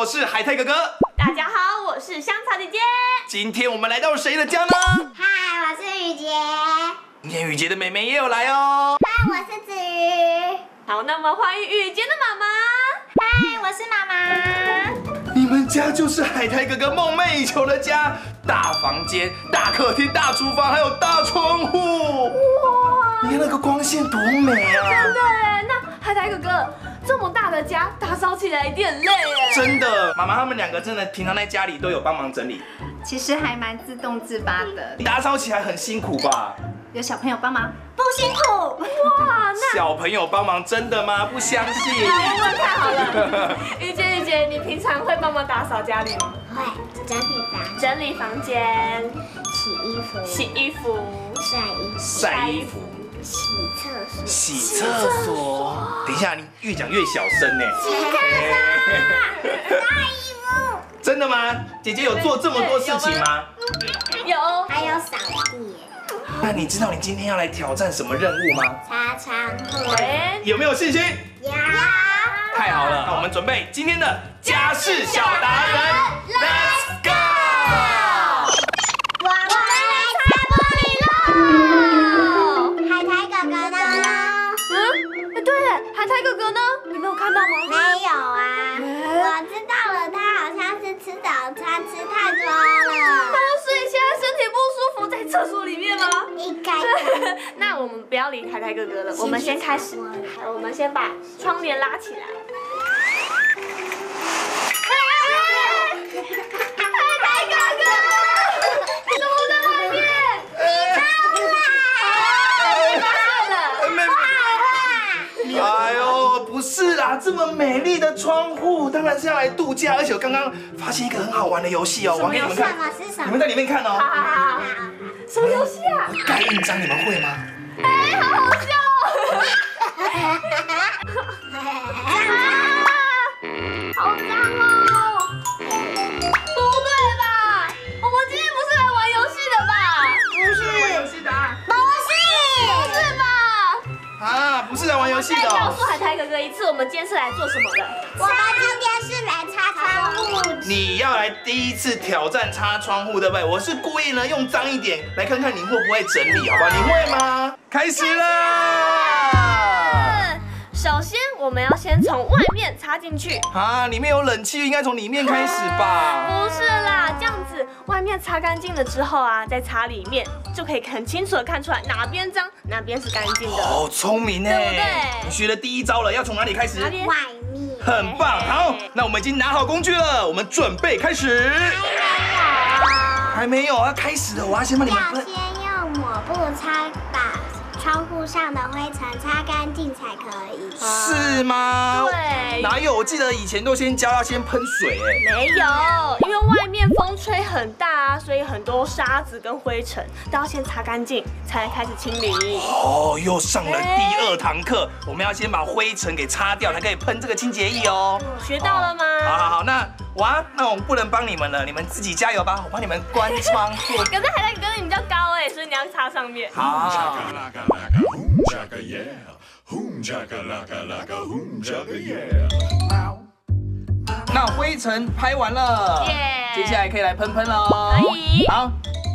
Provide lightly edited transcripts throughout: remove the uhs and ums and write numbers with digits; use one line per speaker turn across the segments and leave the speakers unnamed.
我是海苔哥哥。
大家好，我是香草姐姐。
今天我们来到谁的家呢？
嗨，我是雨洁。
今天雨洁的妹妹也有来哦。
嗨，我是子瑜。
好，那么欢迎雨洁的妈妈。
嗨，我是妈妈。
你们家就是海苔哥哥梦寐以求的家，大房间、大客厅、大厨房，还有大窗户。哇！你看那个光线多美啊！
真的耶，那海苔哥哥这么大的家，打扫起来一定很累耶。
真的，妈妈他们两个真的平常在家里都有帮忙整理，
其实还蛮自动自发的。
打扫起来很辛苦吧？
有小朋友帮忙，
不辛苦。
哇，那
小朋友帮忙真的吗？不相信。
太好了。雨洁，你平常会帮忙打扫家里吗？
会整理房、
整理房间、
洗衣服、
晒衣服、
洗厕所、
洗厕所。等一下，你越讲越小声呢。
洗厕所、晒衣服。
真的吗？姐姐有做这么多事情吗？
有，
还有扫地、
那你知道你今天要来挑战什么任务吗？
擦窗户。
哎，
有没有信心？
有。
太好了，那我们准备今天的家事小达人 ，Let's go！
我们来擦玻璃喽！海苔哥哥呢？
对，海苔哥哥呢？你没有看到吗？
没有啊，我知道了，他好像是吃早餐吃太多了。
所以现在身体不舒服，在厕所里面吗？
应该。
那我们不要理海苔哥哥了，我们先开始。我们先把窗帘拉起来。海苔哥哥，你怎么在外面？你发现了？
哎呦，不是啦，这么美丽的窗户，当然是要来度假。而且我刚刚发现一个很好玩的游戏哦，玩给你们看。你们在里面看哦。
好，什么游戏啊？
盖印章，你们会吗？
哎，好好笑哦！好脏哦！不对吧？我们今天不是来玩游戏的吧？
游戏的啊？
不是吧？
啊，不是来玩游戏的
再告
哦。
诉海苔哥哥一次，我们今天是来做什么的？
我们今天是来擦窗户。
你要来第一次挑战擦窗户，对不对？我是故意呢用脏一点来看看你会不会整理，好不好？你会吗？开始啦！
首先，我们要先从外面插进去。
啊，里面有冷气，应该从里面开始吧？
不是啦，这样子外面擦干净了之后啊，再擦里面，就可以很清楚的看出来哪边脏，哪边是干净的。
哦，聪明呢，
对不对
你学了第一招了，要从哪里开始？
哪边？
外面。
很棒，好，那我们已经拿好工具了，我们准备开始。还没有，要开始了，我要先帮你们
要先用抹布把窗户上的灰尘擦干净才可以。
是吗？
对
哪有？我记得以前都先教要先喷水，哎。
没有，因为外面风吹很大啊，所以很多沙子跟灰尘都要先擦干净，才能开始清理。
哦，又上了第2堂课，我们要先把灰尘给擦掉，才可以喷这个清洁液哦。
学到了吗？
好，那我不能帮你们了，你们自己加油吧，我帮你们关窗户。
可是海苔哥哥你比较高哎，所以你要擦上面。
好。 那灰尘拍完了，接下来可以来喷喷喽。
可以。
好。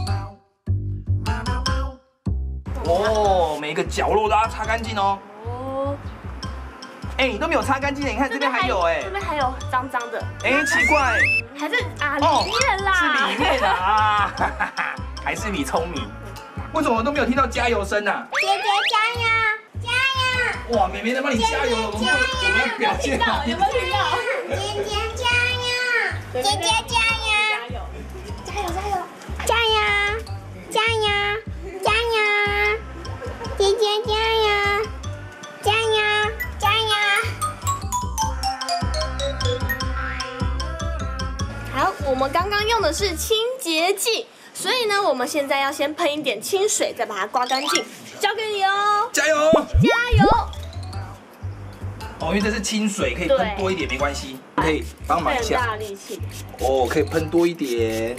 哦，每个角落都要擦干净哦。哦。哎，你都没有擦干净，你看这边还有哎。
这边还有脏脏的。
哎，奇怪。
还是里面啦。
是里面啊，还是你聪明。为什么我都没有听到加油声啊？
姐姐加油，加油！
哇，妹妹在帮你加油了，我们要表现好。
有没有听到？
姐姐加油，姐姐加油，加油，加油，加油，加油，姐姐加油，加油，加油！
好，我们刚刚用的是清洁剂。所以呢，我们现在要先喷一点清水，再把它刮干净。交给你哦，
加油！
加油！
哦，因为这是清水，可以喷多一点没关系，可以帮忙一下。
很大力气。
哦，可以喷多一点。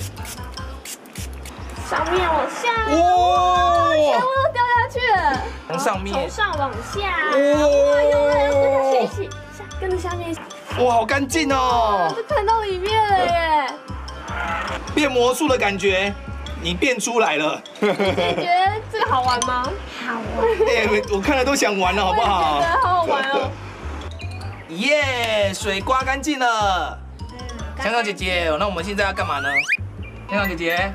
上面往下。
哇！
全部都掉下去了。
从上面。
从上往下。哇，有了，跟着下面一起，跟着下面一起。
哇，好干净哦，
都看到里面了耶！
变魔术的感觉，你变出来了。
你觉得这个好玩吗？
好玩。
哎，我看了都想玩了，好不好？
我也觉得好好玩哦。
耶，水刮干净了。香香姐姐，那我们现在要干嘛呢？香香姐姐，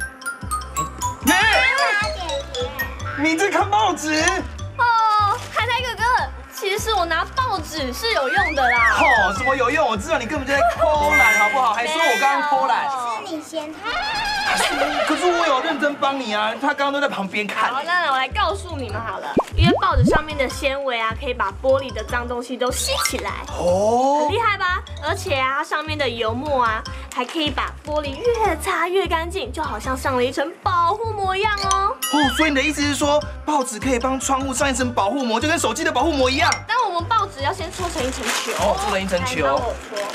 你在看报纸？
哦，海苔哥哥，其实我拿报纸是有用的啦。
哦，什么有用？我知道你根本就在偷懒，好不好？还说我刚刚偷懒。
是你先看。
可是我有认真帮你啊，他刚刚都在旁边看。
好，那我来告诉你们好了，因为报纸上面的纤维啊，可以把玻璃的脏东西都吸起来，
哦
很厉害吧？而且啊，它上面的油墨啊，还可以把玻璃越擦越干净，就好像上了一层保护膜一样哦。
哦，所以你的意思是说，报纸可以帮窗户上一层保护膜，就跟手机的保护膜一样？
但我们报纸要先搓成一层球。
哦，做成一层球。
来帮我搓。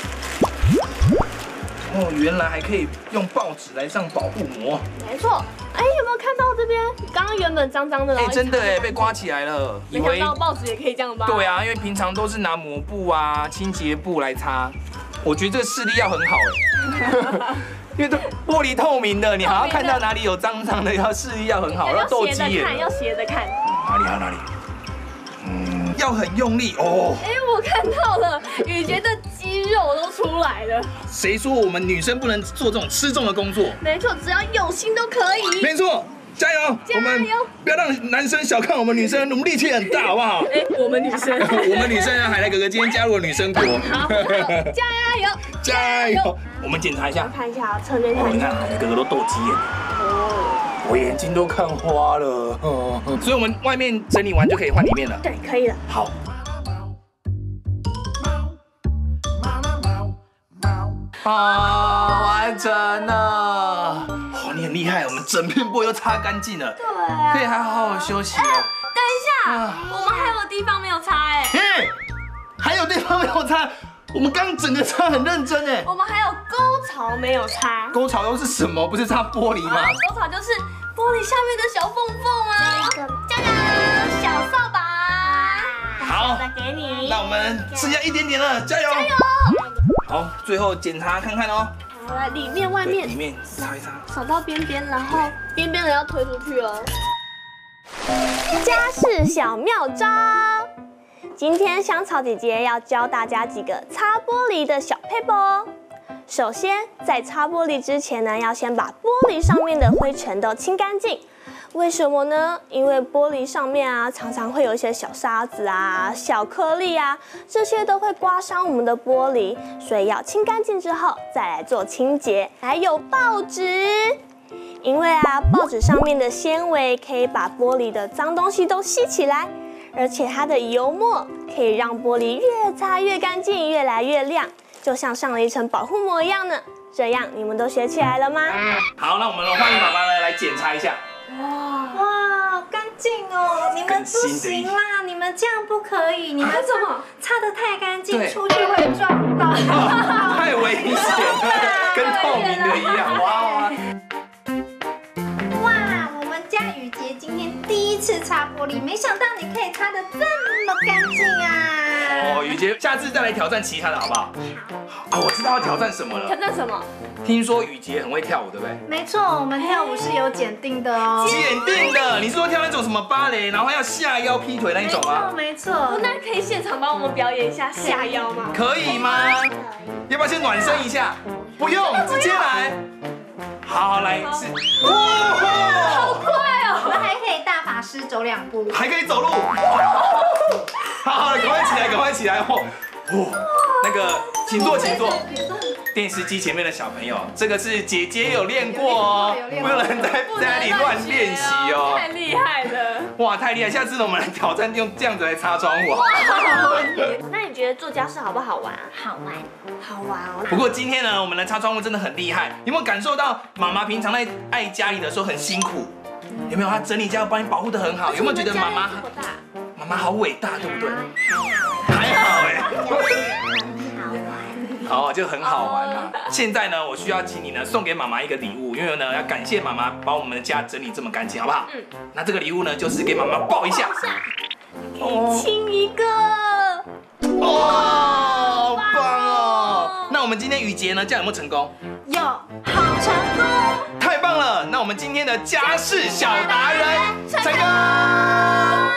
哦，原来还可以用报纸来上保护膜。
没错。哎，有没有看到这边？刚刚原本脏脏的，
哎，真的哎，被刮起来了。
没想到报纸也可以这样吧？
对啊，因为平常都是拿抹布啊、清洁布来擦，我觉得这个视力要很好哎，因为这玻璃透明的，你好像看到哪里有脏脏的，要视力要很好，要斗鸡眼。
要斜着看。
哪里啊哪里？要很用力哦。
哎，我看到了，雨杰的肌肉都出来了。
谁说我们女生不能做这种吃重的工作？
没错，只要有心都可以。
没错，加油！我们不要让男生小看我们女生，我们力气很大，好不好？
哎，我们女生，
我们女生啊，海苔哥哥今天加入了女生国。
好，加油！
加油！我们检查一下，
看一下侧面
哦，
看一下。
你看海苔哥哥都斗鸡眼，我眼睛都看花了。所以我们外面整理完就可以换里面了。
对，可以了。
好。啊，完成了！哦，你很厉害，我们整片玻璃都擦干净了。
对啊。
可以好好休息哦。
等一下，我们还有地方没有擦哎。
还有地方没有擦，我们刚整个擦很认真哎。
我们还有沟槽没有擦。
沟槽又是什么？不是擦玻璃吗？
沟槽就是玻璃下面的小缝缝啊。加油，小扫把。
好，
再给你。
那我们剩下一点点了，加油！加油！好，最后检查看看哦。
好，来里面、外面，
里面擦一擦，
扫到边边，然后边边的要推出去哦。家事小妙招，今天香草姐姐要教大家几个擦玻璃的小撇步哦。首先，在擦玻璃之前呢，要先把玻璃上面的灰尘都清干净。为什么呢？因为玻璃上面啊，常常会有一些小沙子啊、小颗粒啊，这些都会刮伤我们的玻璃，所以要清干净之后再来做清洁。还有报纸，因为啊，报纸上面的纤维可以把玻璃的脏东西都吸起来，而且它的油墨可以让玻璃越擦越干净，越来越亮，就像上了一层保护膜一样呢。这样你们都学起来了吗？
好，那我们欢迎妈妈来检查一下。
哇，好干净哦！你们不行啦，你们这样不可以，你们怎么擦得太干净，出去会撞到。
太危险了，跟透明的一样。哇！
哇，我们家雨杰今天第一次擦玻璃，没想到你可以擦得这么干净啊！
哦，雨杰，下次再来挑战其他的好不好？好。啊，我知道要挑战什么了。
挑战什么？
听说雨杰很会跳舞，对不对？
没错，我们跳舞是有检定的哦。
检定的，你是说跳那种什么芭蕾，然后要下腰劈腿那一种吗？
没错。
那可以现场帮我们表演一下下腰吗？
可以吗？要不要先暖身一下？不用，直接来。好，来一次。哇，
好快哦！
我们还可以大法师走2步，
还可以走路。好，赶快起来，赶快起来哦！那个，请坐，请坐。电视机前面的小朋友，这个是姐姐有练过哦，不能在家里乱练习哦。
太厉害了！
哇，太厉害！下次我们来挑战用这样子来擦窗户。
那你觉得做家事好不好玩？
好玩。
好玩哦。
不过今天呢，我们来擦窗户真的很厉害。有没有感受到妈妈平常在爱家里的时候很辛苦？有没有？她整理家，帮你保护得很好。有没有觉得妈妈好伟大，对不对？还好哎。好，就很好玩啊！现在呢，我需要请你呢送给妈妈一个礼物，因为呢要感谢妈妈把我们的家整理这么干净，好不好？那这个礼物呢，就是给妈妈抱一下。
亲一个。
哇，好棒哦！ 们今天雨杰呢，这样有没有成功？
有，好成功！
太棒了！那我们今天的家事小达人成功。